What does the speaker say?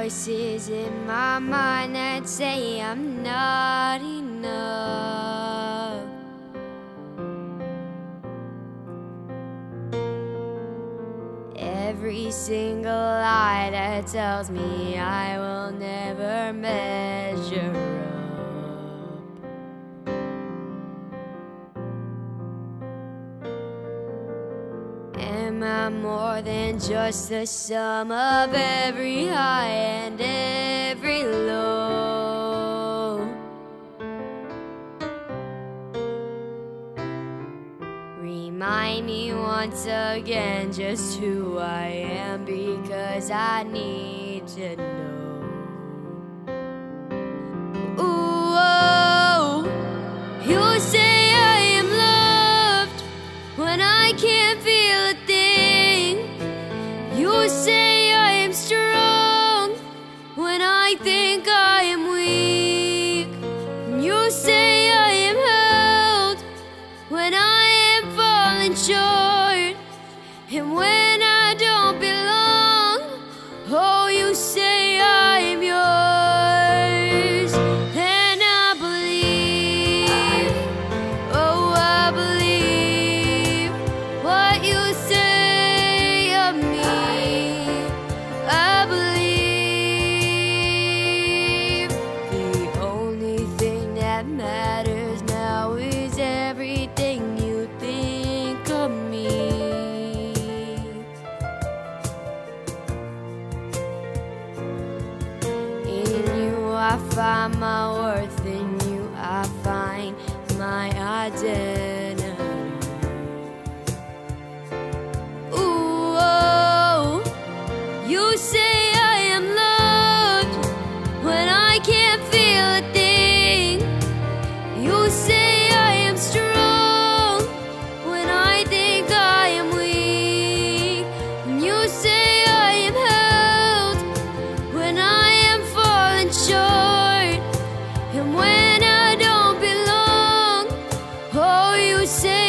voices in my mind that say I'm not enough. Every single lie that tells me I will never measure up. Am I more than just the sum of every high and every low? Remind me once again just who I am, because I need to know. Ooh, oh, you say I am loved when I can't feel a thing. You say I am strong when I think I am weak. You say I am held when I am falling short, and when I don't belong, oh, you say I am yours. And I believe, oh, I believe what you say of me. I believe the only thing that matters now is everything you think of me. In you I find my worth, in you I find my identity. Ooh, oh, you say I am loved when I can't feel a thing. You say I am strong when I think I am weak. And you say I am held when I am falling short, and when I don't belong, oh, you say